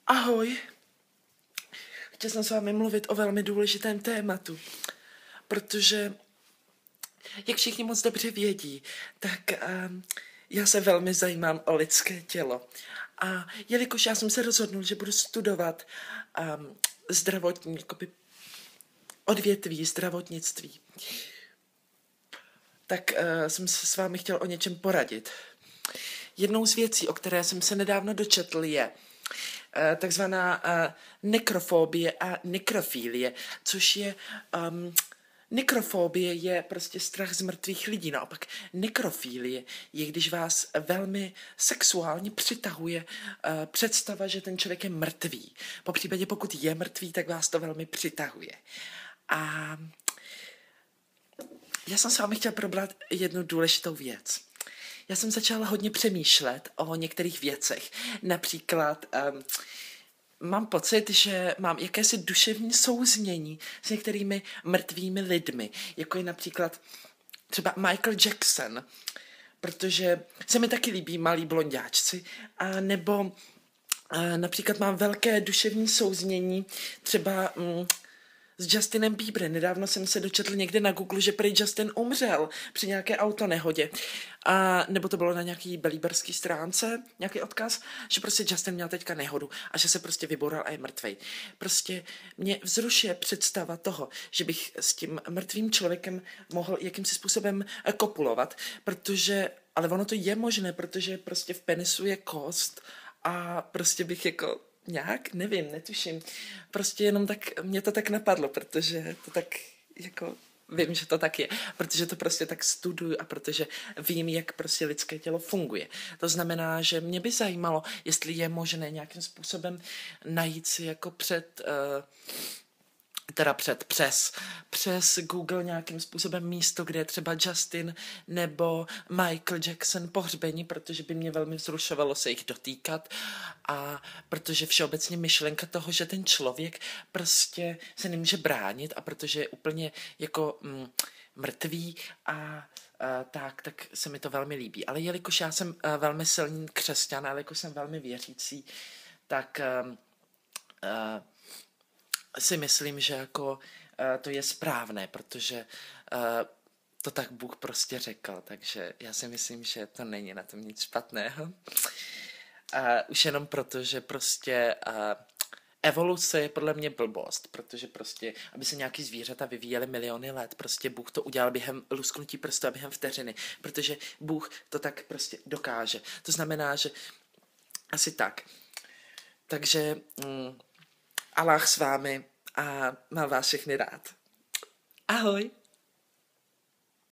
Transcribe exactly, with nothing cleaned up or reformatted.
Ahoj, chtěl jsem s vámi mluvit o velmi důležitém tématu, protože, jak všichni moc dobře vědí, tak um, já se velmi zajímám o lidské tělo. A jelikož já jsem se rozhodnul, že budu studovat um, zdravotní, jakoby odvětví zdravotnictví, tak uh, jsem se s vámi chtěl o něčem poradit. Jednou z věcí, o které jsem se nedávno dočetl, je uh, takzvaná uh, nekrofobie a nekrofilie, což je... Um, Nekrofobie je prostě strach z mrtvých lidí, naopak nekrofilie je, když vás velmi sexuálně přitahuje uh, představa, že ten člověk je mrtvý. Po případě, pokud je mrtvý, tak vás to velmi přitahuje. A já jsem s vámi chtěla probrat jednu důležitou věc. Já jsem začala hodně přemýšlet o některých věcech. Například... Um, Mám pocit, že mám jakési duševní souznění s některými mrtvými lidmi, jako je například třeba Michael Jackson, protože se mi taky líbí malí blonďáčci, a nebo a například mám velké duševní souznění třeba mm, s Justinem Bieberem. Nedávno jsem se dočetl někde na Google, že prý Justin umřel při nějaké autonehodě. A nebo to bylo na nějaký belieberský stránce, nějaký odkaz, že prostě Justin měl teďka nehodu a že se prostě vyboural a je mrtvej. Prostě mě vzrušuje představa toho, že bych s tím mrtvým člověkem mohl jakýmsi způsobem kopulovat, protože, ale ono to je možné, protože prostě v penisu je kost a prostě bych jako nějak, nevím, netuším. Prostě jenom tak, mě to tak napadlo, protože to tak jako... Vím, že to tak je, protože to prostě tak studuju a protože vím, jak prostě lidské tělo funguje. To znamená, že mě by zajímalo, jestli je možné nějakým způsobem najít si jako před... Uh, teda před, přes, přes Google nějakým způsobem místo, kde je třeba Justin nebo Michael Jackson pohřbení, protože by mě velmi vzrušovalo se jich dotýkat a protože všeobecně myšlenka toho, že ten člověk prostě se nemůže bránit a protože je úplně jako mm, mrtvý a Uh, tak, tak se mi to velmi líbí. Ale jelikož já jsem uh, velmi silný křesťan, ale jelikož jsem velmi věřící, tak uh, uh, si myslím, že jako uh, to je správné, protože uh, to tak Bůh prostě řekl, takže já si myslím, že to není na tom nic špatného. Uh, už jenom proto, že prostě uh, evoluce je podle mě blbost, protože prostě, aby se nějaký zvířata vyvíjely miliony let, prostě Bůh to udělal během lusknutí prstu a během vteřiny, protože Bůh to tak prostě dokáže. To znamená, že asi tak. Takže... Mm, Allah s vámi a mám vás všechny rád. Ahoj.